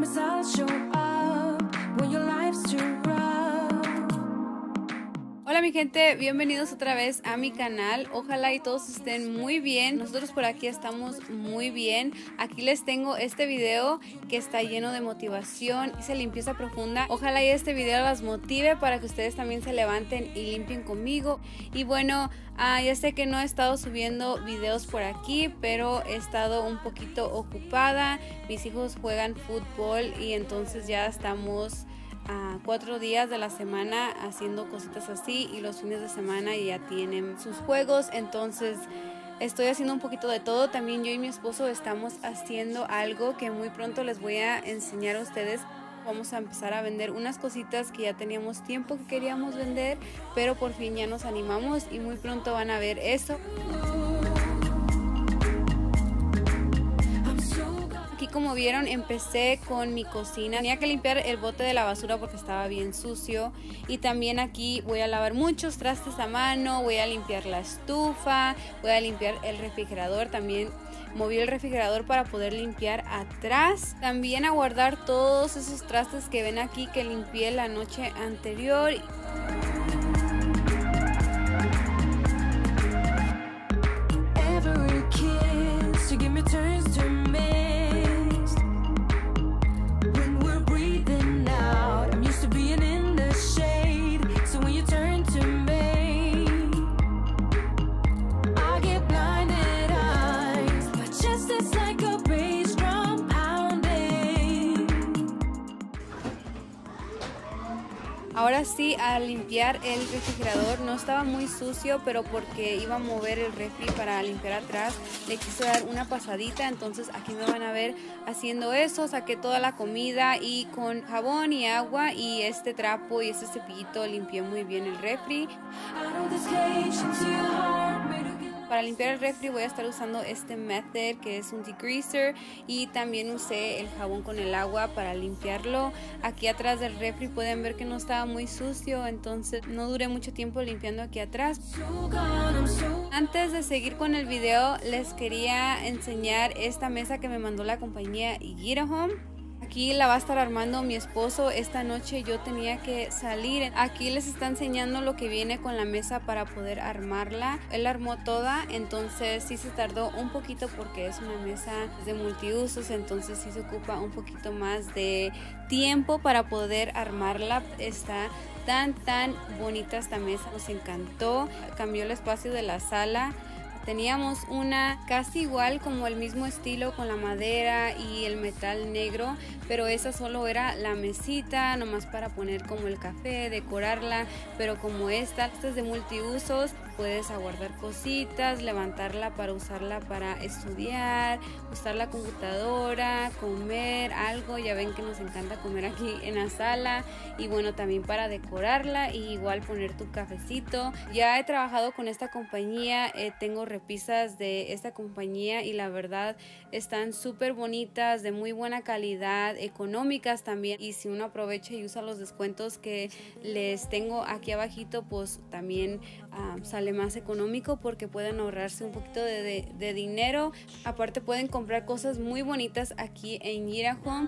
promise I'll show up when your life's too rough. Hola mi gente, bienvenidos otra vez a mi canal. Ojalá y todos estén muy bien. Nosotros por aquí estamos muy bien. Aquí les tengo este video que está lleno de motivación y de limpieza profunda. Ojalá y este video las motive para que ustedes también se levanten y limpien conmigo. Y bueno, ya sé que no he estado subiendo videos por aquí, pero he estado un poquito ocupada. Mis hijos juegan fútbol y entonces ya estamos 4 días de la semana haciendo cositas así, y los fines de semana ya tienen sus juegos, entonces estoy haciendo un poquito de todo. También yo y mi esposo estamos haciendo algo que muy pronto les voy a enseñar a ustedes. Vamos a empezar a vender unas cositas que ya teníamos tiempo que queríamos vender, pero por fin ya nos animamos y muy pronto van a ver eso. Aquí, como vieron, empecé con mi cocina. Tenía que limpiar el bote de la basura porque estaba bien sucio. Y también aquí voy a lavar muchos trastes a mano. Voy a limpiar la estufa. Voy a limpiar el refrigerador. También moví el refrigerador para poder limpiar atrás. También a guardar todos esos trastes que ven aquí que limpié la noche anterior. Every kiss you give me turns to mist. When we're breathing out, I'm used to being in the shade. So when you turn to me, I get blinded eyes. My chest is like a bass drum pounding. Ahora sí, a limpiar el refrigerador. No estaba muy sucio, pero porque iba a mover el refri para limpiar atrás, le quise dar una pasadita. Entonces aquí me van a ver haciendo eso. Saqué toda la comida y con jabón y agua y este trapo y este cepillito limpié muy bien el refri. Out of this cage into your heart, made to get. Para limpiar el refri voy a estar usando este Method, que es un degreaser, y también usé el jabón con el agua para limpiarlo. Aquí atrás del refri pueden ver que no estaba muy sucio, entonces no duré mucho tiempo limpiando aquí atrás. So gone, I'm so. Antes de seguir con el video, les quería enseñar esta mesa que me mandó la compañía Gira Home. Aquí la va a estar armando mi esposo. Esta noche yo tenía que salir. Aquí les está enseñando lo que viene con la mesa para poder armarla. Él armó toda, entonces sí se tardó un poquito porque es una mesa de multiusos, entonces sí se ocupa un poquito más de tiempo para poder armarla. Está tan bonita esta mesa, nos encantó. Cambió el espacio de la sala. Teníamos una casi igual, como el mismo estilo, con la madera y el metal negro, pero esa solo era la mesita, nomás para poner como el café, decorarla. Pero como esta es de multiusos, puedes aguardar cositas, levantarla para usarla para estudiar, usar la computadora, comer algo. Ya ven que nos encanta comer aquí en la sala. Y bueno, también para decorarla y igual poner tu cafecito. Ya he trabajado con esta compañía, tengo repisas de esta compañía y la verdad están súper bonitas, de muy buena calidad, económicas también. Y si uno aprovecha y usa los descuentos que les tengo aquí abajito, pues también sale más económico porque pueden ahorrarse un poquito de dinero. Aparte pueden comprar cosas muy bonitas aquí en Gira Home.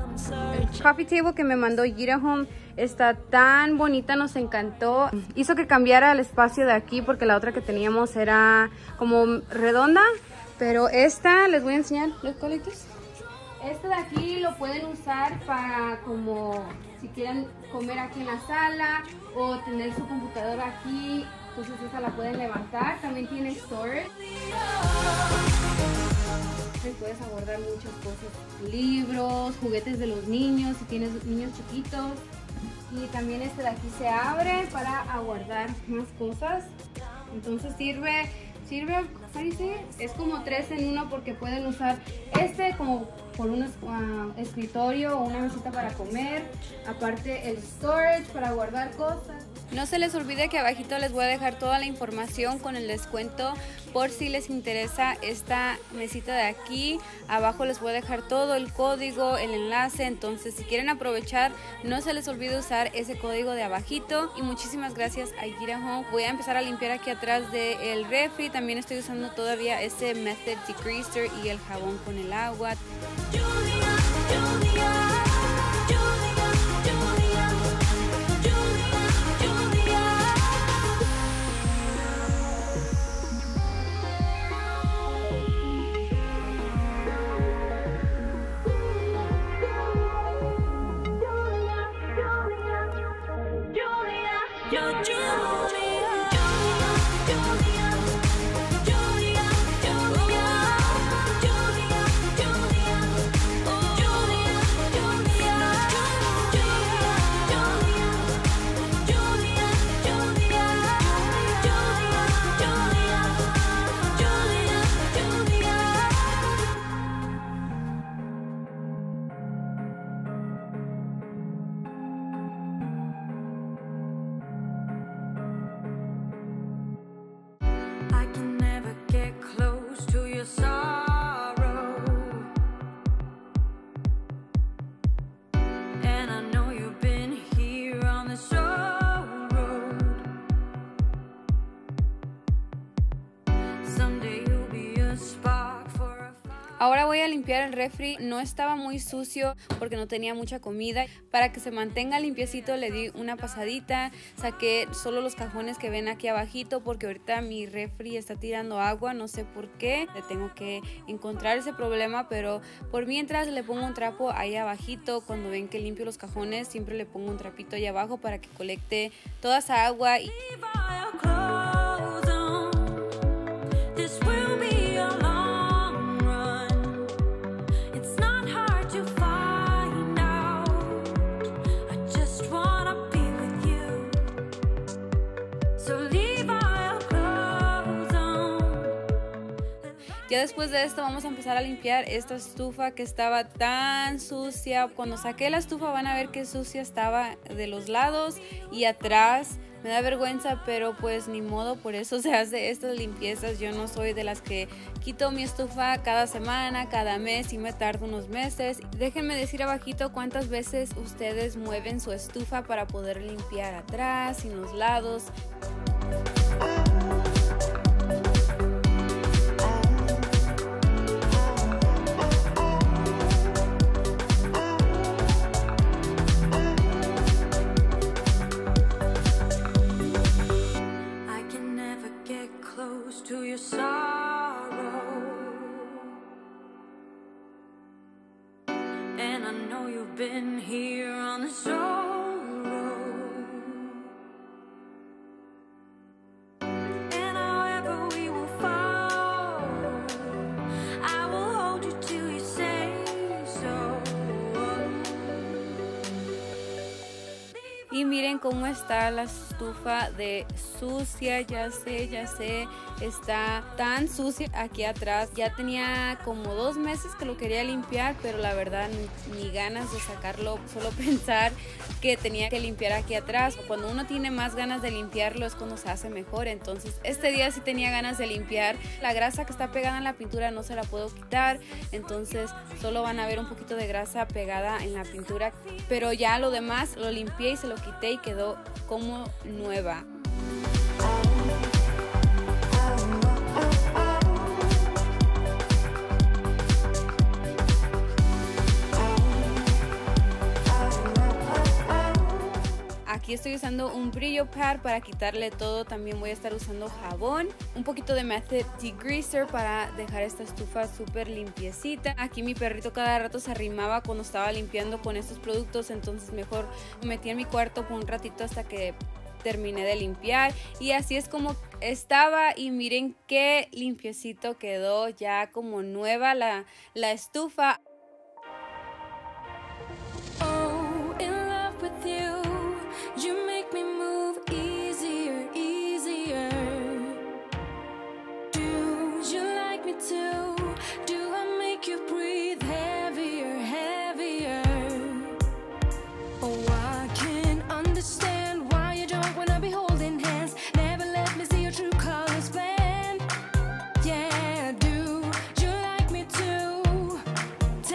El coffee table que me mandó Gira Home está tan bonita, nos encantó. Hizo que cambiara el espacio de aquí porque la otra que teníamos era como redonda, pero esta les voy a enseñar los colitos. Este de aquí lo pueden usar para como si quieren comer aquí en la sala o tener su computadora aquí. Entonces esta la pueden levantar. También tiene storage. Puedes guardar muchas cosas, libros, juguetes de los niños si tienes niños chiquitos. Y también este de aquí se abre para guardar más cosas. Entonces sirve, es como 3 en 1 porque pueden usar este como por un escritorio o una mesita para comer. Aparte el storage para guardar cosas. No se les olvide que abajito les voy a dejar toda la información con el descuento por si les interesa esta mesita de aquí. Abajo les voy a dejar todo el código, el enlace, entonces si quieren aprovechar no se les olvide usar ese código de abajito. Y muchísimas gracias a Gira Home. Voy a empezar a limpiar aquí atrás del refri. También estoy usando todavía ese Method degreaser y el jabón con el agua. Julia, Julia. I can never get close to your sorrow, and I know you've been here on this old road. Someday you'll be a spark for a fire. Ahora voy a limpiar el refri. No estaba muy sucio porque no tenía mucha comida. Para que se mantenga limpiecito le di una pasadita. Saqué solo los cajones que ven aquí abajito porque ahorita mi refri está tirando agua. No sé por qué. Le tengo que encontrar ese problema, pero por mientras le pongo un trapo ahí abajito. Cuando ven que limpio los cajones siempre le pongo un trapito ahí abajo para que colecte toda esa agua. Leave our clothes on. This will be a long run. It's not hard to find out. I just wanna be with you. So leave our clothes on. Ya después de esto vamos a empezar a limpiar esta estufa que estaba tan sucia. Cuando saqué la estufa van a ver qué sucia estaba de los lados y atrás. Me da vergüenza, pero pues ni modo, por eso se hace estas limpiezas. Yo no soy de las que quito mi estufa cada semana, cada mes y me tardo unos meses. Déjenme decir abajito cuántas veces ustedes mueven su estufa para poder limpiar atrás y en los lados. I can never get close to your sorrow, and I know you've been here on this old road. And however we will fall, I will hold you till you say so. Y miren cómo está la estufa de sucia, ya sé, está tan sucia aquí atrás. Ya tenía como 2 meses que lo quería limpiar, pero la verdad ni ganas de sacarlo, solo pensar que tenía que limpiar aquí atrás. Cuando uno tiene más ganas de limpiarlo es cuando se hace mejor. Entonces este día sí tenía ganas de limpiar. La grasa que está pegada en la pintura no se la puedo quitar, entonces solo van a ver un poquito de grasa pegada en la pintura, pero ya lo demás lo limpié y se lo quité y quedó como nueva. Aquí estoy usando un brillo pad para quitarle todo. También voy a estar usando jabón, un poquito de Method Degreaser para dejar esta estufa súper limpiecita. Aquí mi perrito cada rato se arrimaba cuando estaba limpiando con estos productos, entonces mejor me metí en mi cuarto por un ratito hasta que terminé de limpiar. Y así es como estaba, y miren qué limpiecito quedó, ya como nueva la estufa. Oh, in love with you. You make me move easier, easier. Do you like me too? Do I make you breathe heavier, heavier? Oh, I can't understand why you don't wanna be holding hands. Never let me see your true colors blend. Yeah, do you like me too?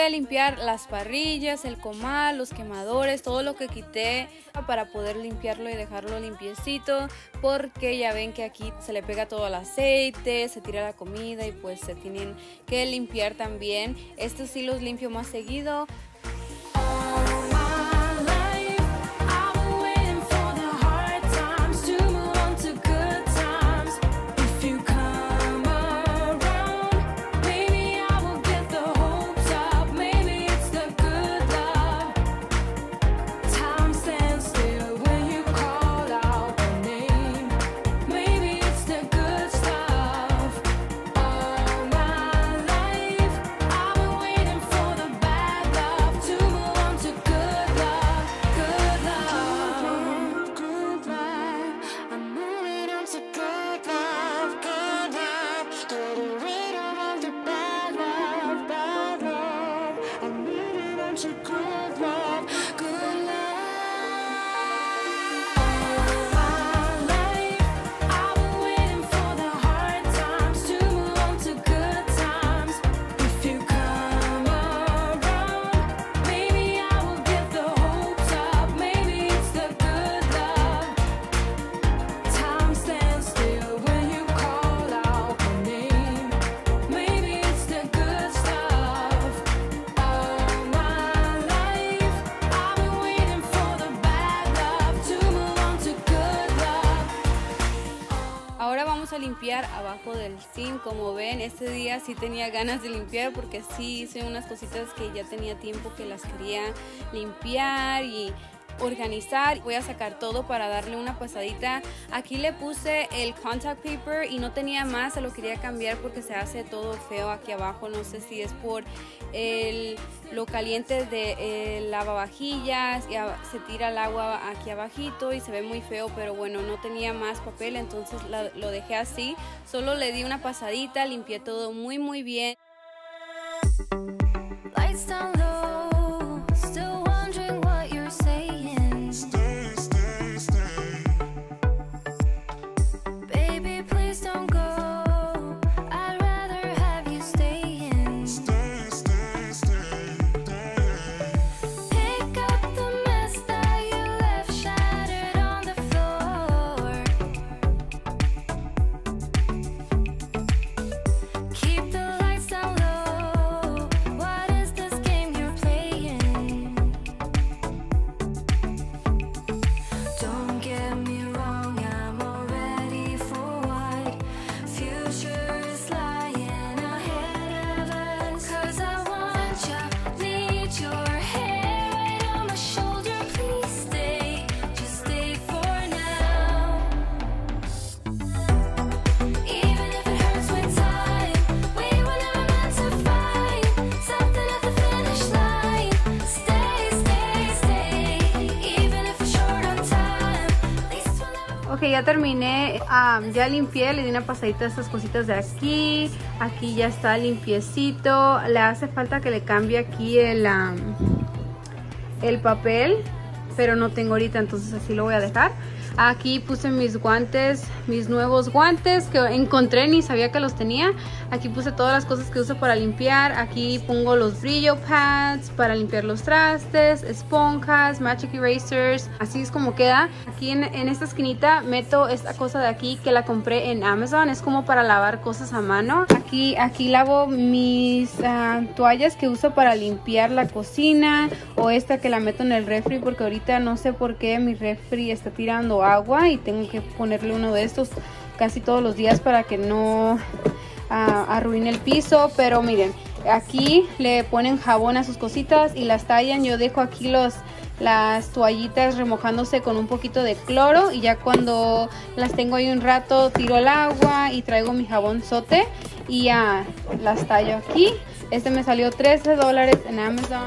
a limpiar las parrillas, el comal, los quemadores, todo lo que quité para poder limpiarlo y dejarlo limpiecito, porque ya ven que aquí se le pega todo el aceite, se tira la comida y pues se tienen que limpiar también. Estos sí los limpio más seguido. Ahora vamos a limpiar abajo del zinc. Como ven, este día sí tenía ganas de limpiar porque sí hice unas cositas que ya tenía tiempo que las quería limpiar y organizar. Voy a sacar todo para darle una pasadita. Aquí le puse el contact paper y no tenía más, se lo quería cambiar porque se hace todo feo aquí abajo. No sé si es por lo caliente de lavavajillas, y se tira el agua aquí abajito y se ve muy feo, pero bueno, no tenía más papel, entonces lo dejé así. Solo le di una pasadita, limpié todo muy bien. Lights down low, still wondering what you're saying. Stay, stay, stay. Baby, please don't go. I'd rather have you staying. Stay, stay, stay, stay. Pick up the mess that you left shattered on the floor. Keep the lights down low. What is this game you're playing? Don't get me wrong, I'm already for what future is lying ahead of us. 'Cause I want you, need your hair right on my shoulder. Please stay, just stay for now. Even if it hurts with time, we were never meant to find something at the finish line. Stay, stay, stay. Even if it's short on time, at least we'll never. Ok, ya terminé, ya limpié, le di una pasadita a estas cositas de aquí. Aquí ya está limpiecito. Le hace falta que le cambie aquí el papel, pero no tengo ahorita, entonces así lo voy a dejar. Aquí puse mis guantes, mis nuevos guantes que encontré, ni sabía que los tenía. Aquí puse todas las cosas que uso para limpiar. Aquí pongo los brillo pads para limpiar los trastes, esponjas, magic erasers. Así es como queda. Aquí en esta esquinita meto esta cosa de aquí que la compré en Amazon. Es como para lavar cosas a mano. Aquí lavo mis toallas que uso para limpiar la cocina, o esta que la meto en el refri porque ahorita no sé por qué mi refri está tirando agua y tengo que ponerle uno de estos casi todos los días para que no arruine el piso. Pero miren, aquí le ponen jabón a sus cositas y las tallan. Yo dejo aquí las toallitas remojándose con un poquito de cloro, y ya cuando las tengo ahí un rato tiro el agua y traigo mi jabón sote y ya las tallo aquí. Este me salió $13 en Amazon.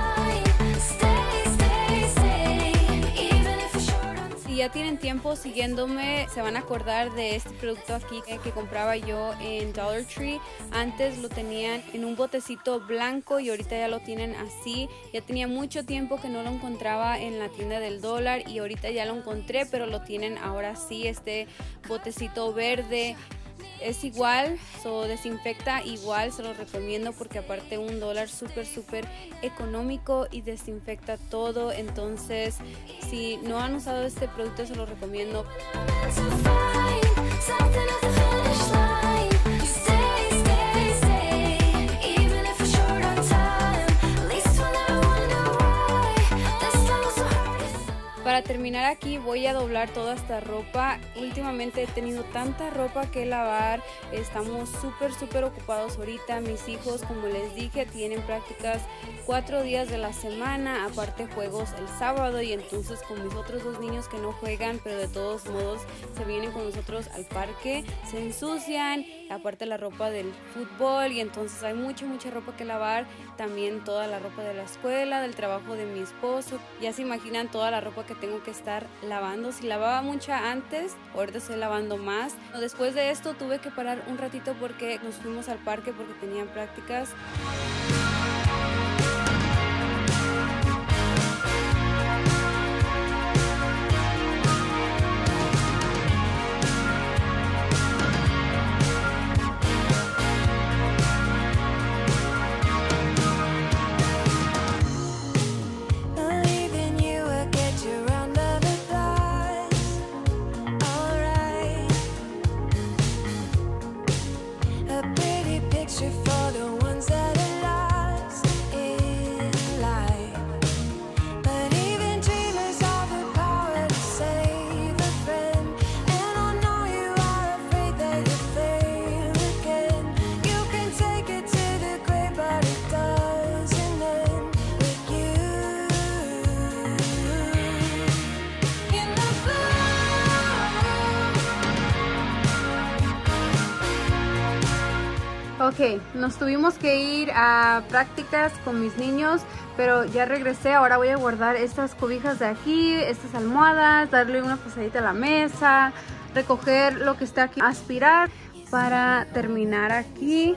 Si ya tienen tiempo siguiéndome, se van a acordar de este producto aquí que compraba yo en Dollar Tree. Antes lo tenían en un botecito blanco y ahorita ya lo tienen así. Ya tenía mucho tiempo que no lo encontraba en la tienda del dólar y ahorita ya lo encontré, pero lo tienen ahora sí, este botecito verde. Es igual, desinfecta igual, se lo recomiendo porque aparte $1 súper económico y desinfecta todo. Entonces si no han usado este producto se lo recomiendo. Para terminar aquí voy a doblar toda esta ropa. Últimamente he tenido tanta ropa que lavar, estamos súper ocupados ahorita. Mis hijos, como les dije, tienen prácticas 4 días de la semana, aparte juegos el sábado, y entonces con mis otros 2 niños que no juegan, pero de todos modos se vienen con nosotros al parque, se ensucian, aparte la ropa del fútbol, y entonces hay mucha ropa que lavar. También toda la ropa de la escuela, del trabajo de mi esposo. Ya se imaginan toda la ropa que tengo que estar lavando. Si lavaba mucha antes, ahorita estoy lavando más. Después de esto tuve que parar un ratito porque nos fuimos al parque porque tenían prácticas. Ok, nos tuvimos que ir a prácticas con mis niños, pero ya regresé. Ahora voy a guardar estas cobijas de aquí, estas almohadas, darle una pasadita a la mesa, recoger lo que está aquí, aspirar para terminar aquí.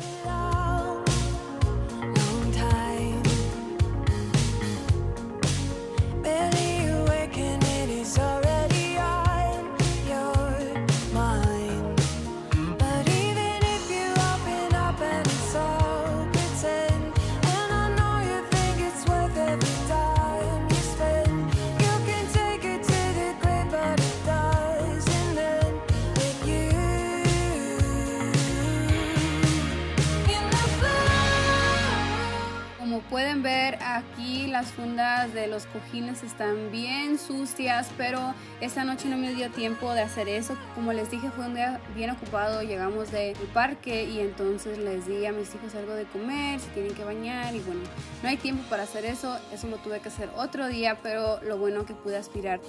Pueden ver aquí las fundas de los cojines están bien sucias, pero esta noche no me dio tiempo de hacer eso. Como les dije, fue un día bien ocupado. Llegamos del parque y entonces les di a mis hijos algo de comer, se tienen que bañar, y bueno, no hay tiempo para hacer eso. Eso lo tuve que hacer otro día, pero lo bueno que pude aspirar.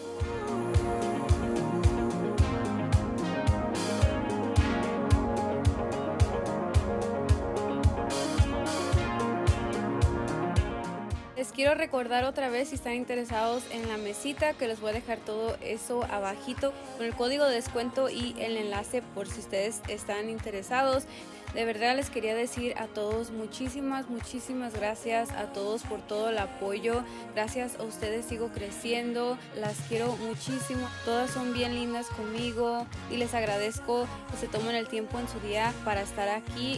Les quiero recordar otra vez, si están interesados en la mesita, que les voy a dejar todo eso abajito con el código de descuento y el enlace por si ustedes están interesados. De verdad les quería decir a todos muchísimas gracias a todos por todo el apoyo. Gracias a ustedes sigo creciendo, las quiero muchísimo. Todas son bien lindas conmigo y les agradezco que se tomen el tiempo en su día para estar aquí.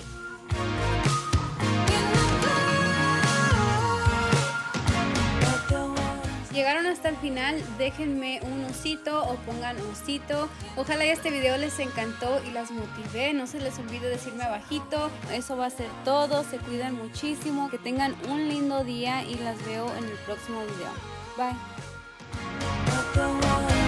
Llegaron hasta el final, déjenme un osito o pongan osito. Ojalá este video les encantó y las motivé. No se les olvide decirme abajito. Eso va a ser todo. Se cuidan muchísimo. Que tengan un lindo día y las veo en el próximo video. Bye.